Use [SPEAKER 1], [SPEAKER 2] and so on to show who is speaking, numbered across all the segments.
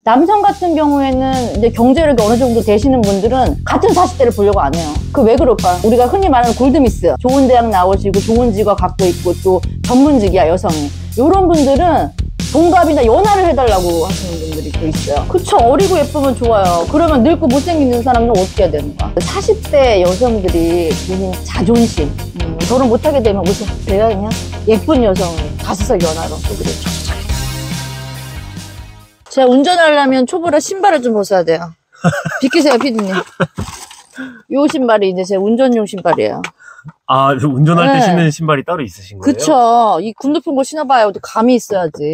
[SPEAKER 1] 남성 같은 경우에는 이제 경제력이 어느 정도 되시는 분들은 같은 40대를 보려고 안 해요. 그 왜 그럴까? 우리가 흔히 말하는 골드미스, 좋은 대학 나오시고 좋은 직업 갖고 있고 또 전문직이야 여성이. 이런 분들은 동갑이나 연하를 해달라고 하시는 분들이 또 있어요. 그쵸, 어리고 예쁘면 좋아요. 그러면 늙고 못생기는 사람은 어떻게 해야 되는 거야? 40대 여성들이 본인 자존심, 결혼 못하게 되면 오세요. 내가 그냥 예쁜 여성을 5살 연하로 그래. 제가 운전하려면 초보라 신발을 좀 벗어야 돼요. 비키세요, 피디님. 요 신발이 이제 제 운전용 신발이에요.
[SPEAKER 2] 아, 운전할 때 신는 신발이 따로 있으신 거예요?
[SPEAKER 1] 그쵸. 이 굽 높은 거 신어봐요. 또 감이 있어야지.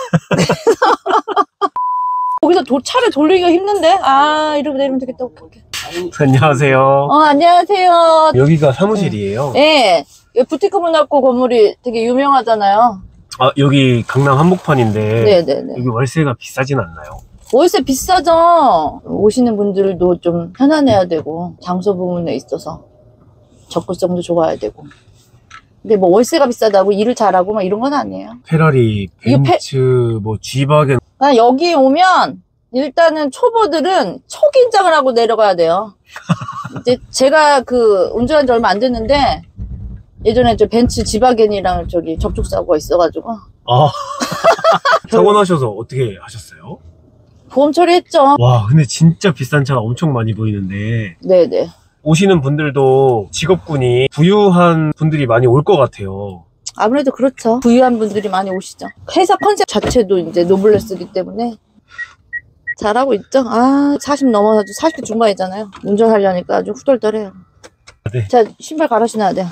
[SPEAKER 1] 거기서 차를 돌리기가 힘든데? 아, 이러고 내리면 되겠다. 오케이.
[SPEAKER 2] 안녕하세요.
[SPEAKER 1] 안녕하세요.
[SPEAKER 2] 여기가 사무실이에요?
[SPEAKER 1] 네. 여기 부티크 문학고 건물이 되게 유명하잖아요.
[SPEAKER 2] 아, 여기 강남 한복판인데
[SPEAKER 1] 네네네.
[SPEAKER 2] 여기 월세가 비싸진 않나요?
[SPEAKER 1] 월세 비싸죠. 오시는 분들도 좀 편안해야 되고 장소 부분에 있어서 접근성도 좋아야 되고. 근데 뭐 월세가 비싸다고 일을 잘하고 막 이런 건 아니에요.
[SPEAKER 2] 페라리, 벤츠, 뭐 G바겐.
[SPEAKER 1] 여기 오면 일단은 초보들은 초긴장을 하고 내려가야 돼요. 이제 제가 운전한 지 얼마 안 됐는데 예전에 저 벤츠 G바겐이랑 저기 접촉사고가 있어가지고.
[SPEAKER 2] 아. 사고 나셔서 어떻게 하셨어요?
[SPEAKER 1] 보험 처리했죠.
[SPEAKER 2] 와, 근데 진짜 비싼 차가 엄청 많이 보이는데.
[SPEAKER 1] 네네.
[SPEAKER 2] 오시는 분들도 직업군이 부유한 분들이 많이 올 것 같아요.
[SPEAKER 1] 아무래도 그렇죠. 부유한 분들이 많이 오시죠. 회사 컨셉 자체도 이제 노블레스이기 때문에 잘하고 있죠. 아, 40 넘어서 40대 중반이잖아요. 운전하려니까 아주 후덜덜해요.
[SPEAKER 2] 네.
[SPEAKER 1] 자, 신발 갈아 신어야 돼요.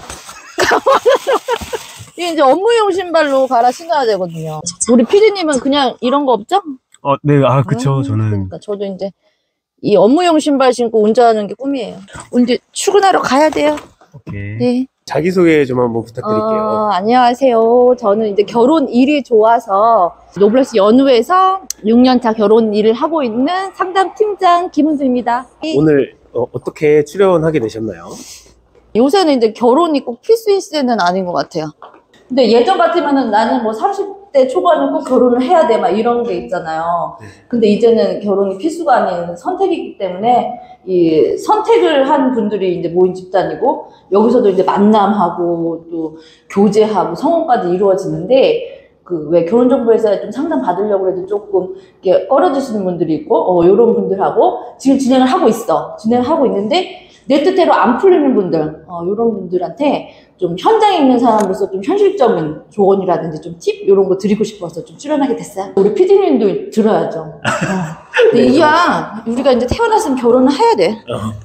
[SPEAKER 1] 이게 이제 업무용 신발로 갈아 신어야 되거든요. 우리 피디님은 그냥 이런 거 없죠?
[SPEAKER 2] 네, 그쵸. 저는.
[SPEAKER 1] 그러니까 저도 이제 이 업무용 신발 신고 운전하는 게 꿈이에요. 이제 출근하러 가야 돼요.
[SPEAKER 2] 오케이.
[SPEAKER 1] 네.
[SPEAKER 2] 자기소개 좀 한번 부탁드릴게요.
[SPEAKER 1] 안녕하세요. 저는 이제 결혼 일이 좋아서 노블레스 연후에서 6년차 결혼 일을 하고 있는 상담팀장 김은수입니다.
[SPEAKER 2] 오늘 어떻게 출연하게 되셨나요?
[SPEAKER 1] 요새는 이제 결혼이 꼭 필수인 시대는 아닌 것 같아요. 근데 예전 같으면은 나는 뭐 30대 초반은 꼭 결혼을 해야 돼 막 이런 게 있잖아요. 근데 이제는 결혼이 필수가 아닌 선택이기 때문에 이 선택을 한 분들이 이제 모인 집단이고 여기서도 이제 만남하고 또 교제하고 성혼까지 이루어지는데 왜 결혼정보회사에 좀 상담 받으려고 해도 조금 이렇게 꺼려지시는 분들이 있고 이런 분들하고 지금 진행을 하고 있는데 내 뜻대로 안 풀리는 분들, 이런 분들한테 좀 현장에 있는 사람으로서 좀 현실적인 조언이라든지 좀 팁? 이런 거 드리고 싶어서 좀 출연하게 됐어요. 우리 피디님도 들어야죠. 근데 이야, 우리가 이제 태어났으면 결혼을 해야 돼.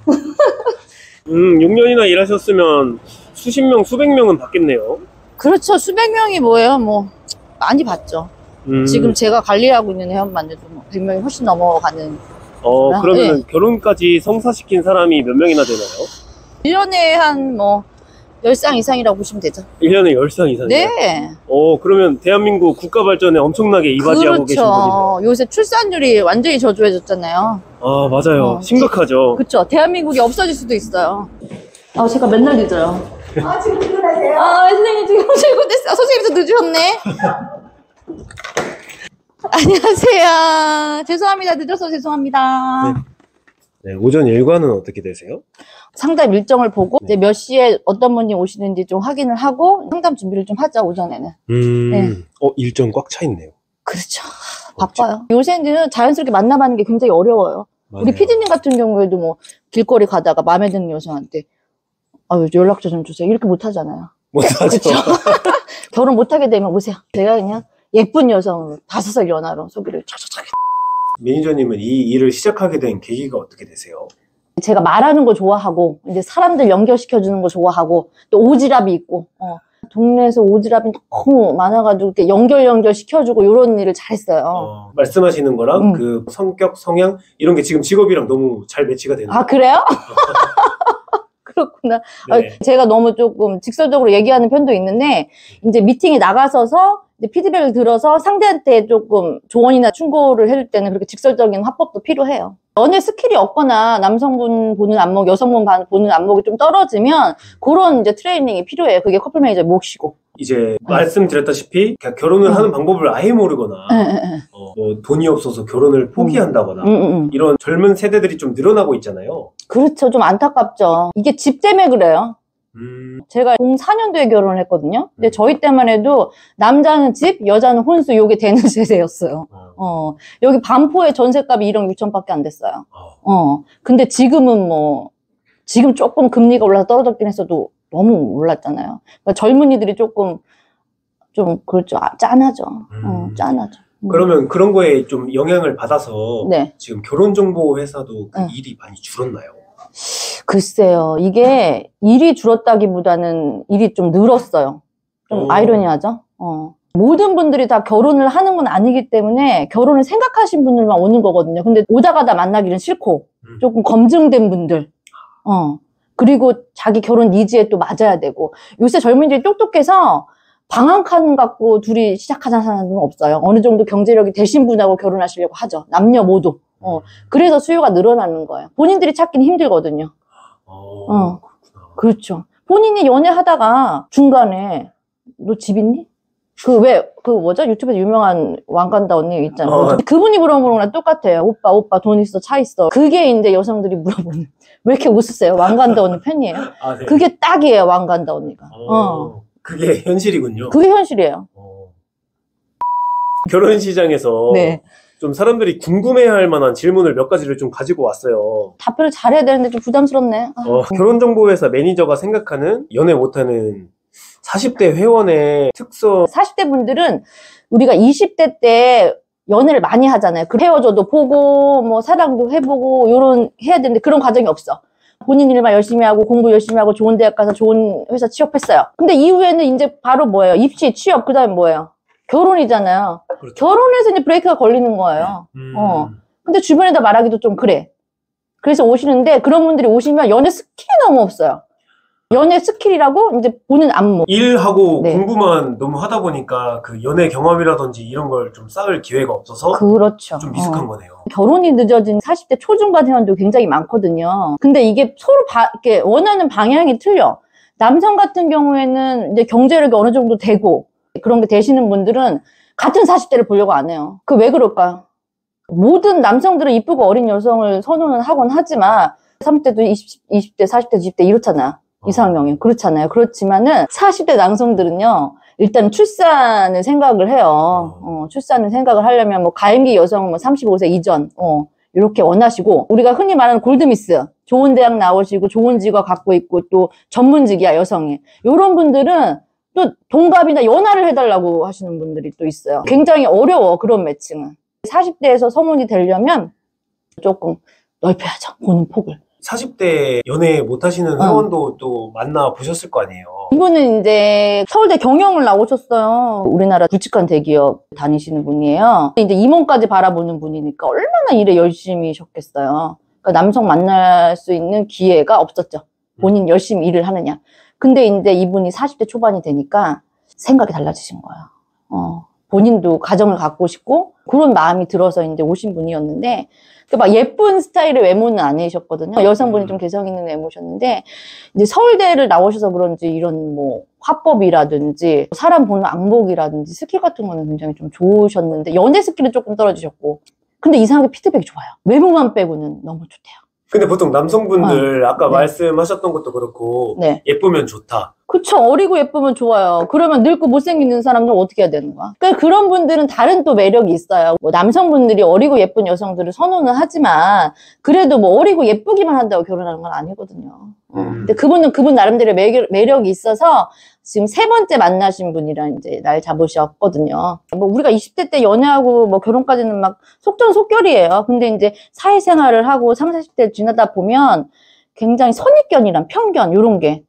[SPEAKER 2] 6년이나 일하셨으면 수십 명, 수백 명은 받겠네요.
[SPEAKER 1] 그렇죠. 수백 명이 뭐예요? 뭐, 많이 받죠. 지금 제가 관리하고 있는 회원만 해도 뭐 100명이 훨씬 넘어가는.
[SPEAKER 2] 그러면
[SPEAKER 1] 네.
[SPEAKER 2] 결혼까지 성사시킨 사람이 몇 명이나 되나요?
[SPEAKER 1] 1년에 한 10쌍 이상이라고 보시면 되죠.
[SPEAKER 2] 1년에 10쌍 이상이요?
[SPEAKER 1] 네.
[SPEAKER 2] 그러면 대한민국 국가 발전에 엄청나게 이바지하고 계신 분이네요.
[SPEAKER 1] 그렇죠. 요새 출산율이 완전히 저조해졌잖아요.
[SPEAKER 2] 아, 맞아요. 심각하죠.
[SPEAKER 1] 그렇죠. 대한민국이 없어질 수도 있어요. 제가 맨날 늦어요.
[SPEAKER 3] 지금 출근하세요?
[SPEAKER 1] 선생님 지금 출근했어요. 선생님도 늦으셨네. 안녕하세요. 죄송합니다. 늦어서 죄송합니다.
[SPEAKER 2] 네, 오전 일과는 어떻게 되세요?
[SPEAKER 1] 상담 일정을 보고 이제 몇 시에 어떤 분이 오시는지 좀 확인을 하고 상담 준비를 좀 하죠, 오전에는. 네.
[SPEAKER 2] 일정 꽉 차 있네요.
[SPEAKER 1] 그렇죠. 바빠요. 요새는 자연스럽게 만나봐는 게 굉장히 어려워요.
[SPEAKER 2] 맞아요.
[SPEAKER 1] 우리 피디님 같은 경우에도 뭐 길거리 가다가 마음에 드는 여성한테 연락처 좀 주세요. 이렇게 못 하잖아요.
[SPEAKER 2] 못하죠.
[SPEAKER 1] 결혼 못하게 되면 오세요. 제가 그냥 예쁜 여성으로 5살 연하로 소개를 촥촥촥.
[SPEAKER 2] 매니저님은 이 일을 시작하게 된 계기가 어떻게 되세요?
[SPEAKER 1] 제가 말하는 거 좋아하고 이제 사람들 연결시켜주는 거 좋아하고 또 오지랖이 있고 동네에서 오지랖이 너무 많아가지고 이렇게 연결 시켜주고 이런 일을 잘했어요.
[SPEAKER 2] 말씀하시는 거랑 그 성격, 성향 이런 게 지금 직업이랑 너무 잘 매치가 되는
[SPEAKER 1] 아, 그래요? 그렇구나. 그렇구나.
[SPEAKER 2] 네.
[SPEAKER 1] 제가 너무 조금 직설적으로 얘기하는 편도 있는데, 이제 미팅에 나가서서 이제 피드백을 들어서 상대한테 조금 조언이나 충고를 해줄 때는 그렇게 직설적인 화법도 필요해요. 연애 스킬이 없거나 남성분 보는 안목, 여성분 보는 안목이 좀 떨어지면 그런 이제 트레이닝이 필요해요. 그게 커플 매니저 몫이고.
[SPEAKER 2] 이제 말씀드렸다시피 그냥 결혼을 하는 방법을 아예 모르거나 뭐 돈이 없어서 결혼을 포기한다거나 이런 젊은 세대들이 좀 늘어나고 있잖아요.
[SPEAKER 1] 그렇죠. 좀 안타깝죠. 이게 집 때문에 그래요. 제가 04년도에 결혼을 했거든요. 근데 저희 때만 해도 남자는 집, 여자는 혼수 요게 되는 세대였어요. 여기 반포의 전셋값이 1억 6천밖에 안 됐어요. 근데 지금은 뭐 지금 조금 금리가 올라서 떨어졌긴 했어도 너무 올랐잖아요. 그러니까 젊은이들이 조금 좀 그렇죠. 짠하죠. 짠하죠.
[SPEAKER 2] 그러면 그런 거에 좀 영향을 받아서
[SPEAKER 1] 네.
[SPEAKER 2] 지금 결혼정보 회사도 그 일이 많이 줄었나요?
[SPEAKER 1] 글쎄요. 이게 일이 줄었다기보다는 일이 좀 늘었어요. 좀 아이러니하죠? 모든 분들이 다 결혼을 하는 건 아니기 때문에 결혼을 생각하신 분들만 오는 거거든요. 근데 오다 가다 만나기는 싫고 조금 검증된 분들. 그리고 자기 결혼 니즈에 또 맞아야 되고. 요새 젊은이들이 똑똑해서 방한칸 갖고 둘이 시작하자는 사람은 없어요. 어느 정도 경제력이 되신 분하고 결혼하시려고 하죠. 남녀 모두. 그래서 수요가 늘어나는 거예요. 본인들이 찾기는 힘들거든요. 그렇죠. 본인이 연애하다가 중간에 너 집 있니? 뭐죠? 유튜브에서 유명한 왕간다 언니 있잖아요. 그분이 물어보는 거랑 똑같아요. 오빠 돈 있어? 차 있어? 그게 이제 여성들이 물어보는. 왜 이렇게 웃으세요? 왕간다 언니 팬이에요?
[SPEAKER 2] 네.
[SPEAKER 1] 그게 딱이에요, 왕간다 언니가.
[SPEAKER 2] 그게 현실이군요.
[SPEAKER 1] 그게 현실이에요.
[SPEAKER 2] 결혼 시장에서
[SPEAKER 1] 네.
[SPEAKER 2] 좀 사람들이 궁금해할 만한 질문을 몇 가지를 좀 가지고 왔어요.
[SPEAKER 1] 답변을 잘해야 되는데 좀 부담스럽네.
[SPEAKER 2] 결혼정보회사 매니저가 생각하는 연애 못하는 40대 회원의 특성.
[SPEAKER 1] 40대 분들은 우리가 20대 때 연애를 많이 하잖아요. 그 헤어져도 보고 뭐 사랑도 해보고 요런 해야 되는데 그런 과정이 없어. 본인 일만 열심히 하고 공부 열심히 하고 좋은 대학 가서 좋은 회사 취업했어요. 근데 이후에는 이제 바로 뭐예요? 입시, 취업, 그 다음에 뭐예요? 결혼이잖아요.
[SPEAKER 2] 그렇죠.
[SPEAKER 1] 결혼해서 이제 브레이크가 걸리는 거예요. 근데 주변에다 말하기도 좀 그래. 그래서 오시는데 그런 분들이 오시면 연애 스킬이 너무 없어요. 연애 스킬이라고 이제 보는 안목.
[SPEAKER 2] 일하고 공부만 너무 하다 보니까 그 연애 경험이라든지 이런 걸 좀 쌓을 기회가 없어서
[SPEAKER 1] 그렇죠.
[SPEAKER 2] 좀 미숙한 거네요.
[SPEAKER 1] 결혼이 늦어진 40대 초중반 회원도 굉장히 많거든요. 근데 이게 서로 이렇게 원하는 방향이 틀려. 남성 같은 경우에는 이제 경제력이 어느 정도 되고 그런 게 되시는 분들은 같은 40대를 보려고 안 해요. 그 왜 그럴까요? 모든 남성들은 이쁘고 어린 여성을 선호는 하곤 하지만 30대도 20대, 40대, 20대 이렇잖아요. 이상형이. 그렇잖아요. 그렇지만은 40대 남성들은요, 일단 출산을 생각을 해요. 출산을 생각을 하려면 뭐 가임기 여성은 뭐 35세 이전, 이렇게 원하시고, 우리가 흔히 말하는 골드미스, 좋은 대학 나오시고 좋은 직업 갖고 있고 또 전문직이야, 여성이. 이런 분들은 또 동갑이나 연하를 해달라고 하시는 분들이 또 있어요. 굉장히 어려워, 그런 매칭은. 40대에서 성운이 되려면 조금 넓혀야죠, 보는 폭을.
[SPEAKER 2] 40대 연애 못하시는 회원도 또 만나 보셨을 거 아니에요.
[SPEAKER 1] 이분은 이제 서울대 경영을 나오셨어요. 우리나라 굵직한 대기업 다니시는 분이에요. 이제 임원까지 바라보는 분이니까 얼마나 일에 열심히셨겠어요. 그러니까 남성 만날 수 있는 기회가 없었죠. 본인 열심히 일을 하느냐. 근데 이제 이분이 40대 초반이 되니까 생각이 달라지신 거예요. 본인도 가정을 갖고 싶고 그런 마음이 들어서 이제 오신 분이었는데 막 예쁜 스타일의 외모는 아니셨거든요. 여성분이 좀 개성 있는 외모셨는데 이제 서울대를 나오셔서 그런지 이런 뭐 화법이라든지 사람 보는 안목이라든지 스킬 같은 거는 굉장히 좀 좋으셨는데 연애 스킬은 조금 떨어지셨고 근데 이상하게 피드백이 좋아요. 외모만 빼고는 너무 좋대요.
[SPEAKER 2] 근데 보통 남성분들 아까
[SPEAKER 1] 네.
[SPEAKER 2] 말씀하셨던 것도 그렇고
[SPEAKER 1] 네.
[SPEAKER 2] 예쁘면 좋다.
[SPEAKER 1] 그쵸. 어리고 예쁘면 좋아요. 그러면 늙고 못생기는 사람들은 어떻게 해야 되는 거야? 그러니까 그런 분들은 다른 또 매력이 있어요. 뭐 남성분들이 어리고 예쁜 여성들을 선호는 하지만 그래도 뭐 어리고 예쁘기만 한다고 결혼하는 건 아니거든요. 근데 그분은 그분 나름대로 매력이 있어서 지금 3번째 만나신 분이랑 이제 날 잡으셨거든요. 뭐 우리가 20대 때 연애하고 뭐 결혼까지는 막 속전속결이에요. 근데 이제 사회생활을 하고 30, 40대 지나다 보면 굉장히 선입견이란 편견 이런 게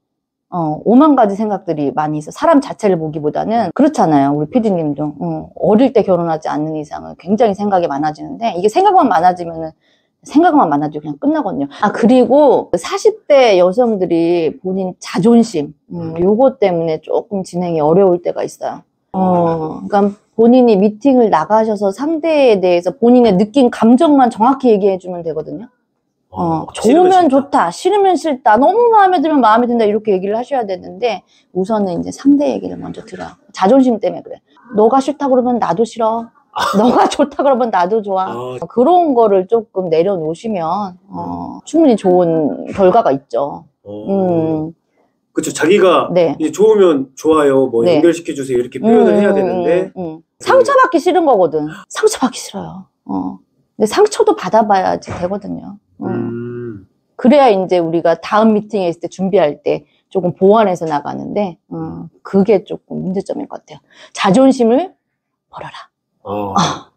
[SPEAKER 1] 오만 가지 생각들이 많이 있어. 사람 자체를 보기보다는 그렇잖아요. 우리 PD님도 어릴 때 결혼하지 않는 이상은 굉장히 생각이 많아지는데 이게 생각만 많아지면은 생각만 많아도 그냥 끝나거든요. 아, 그리고 40대 여성들이 본인 자존심, 요거 때문에 조금 진행이 어려울 때가 있어요. 그러니까 본인이 미팅을 나가셔서 상대에 대해서 본인의 느낀 감정만 정확히 얘기해주면 되거든요. 좋으면 좋다, 싫으면 싫다, 너무 마음에 들면 마음에 든다, 이렇게 얘기를 하셔야 되는데, 우선은 이제 상대 얘기를 먼저 들어요. 자존심 때문에 그래. 너가 싫다 그러면 나도 싫어. 너가 좋다 그러면 나도 좋아. 그런 거를 조금 내려놓으시면 충분히 좋은 결과가 있죠.
[SPEAKER 2] 그쵸. 자기가
[SPEAKER 1] 네.
[SPEAKER 2] 이제 좋으면 좋아요, 뭐
[SPEAKER 1] 네.
[SPEAKER 2] 연결시켜주세요 이렇게 표현을 해야 되는데
[SPEAKER 1] 상처받기 싫은 거거든. 상처받기 싫어요. 근데 상처도 받아봐야지 되거든요. 그래야 이제 우리가 다음 미팅에 있을 때 준비할 때 조금 보완해서 나가는데 그게 조금 문제점인 것 같아요. 자존심을 버려라.